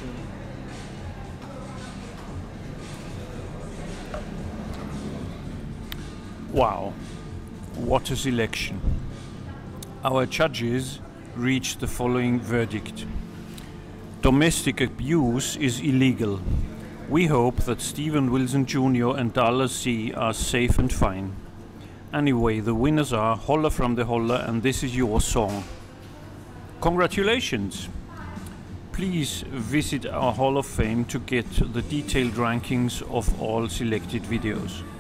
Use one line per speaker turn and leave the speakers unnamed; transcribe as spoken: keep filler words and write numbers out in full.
Wow, what a selection. Our judges reached the following verdict. Domestic abuse is illegal. We hope that Steven Wilson Junior and Darla C are safe and fine. Anyway, the winners are Holler from the Holler, and this is your song. Congratulations! Please visit our Hall of Fame to get the detailed rankings of all selected videos.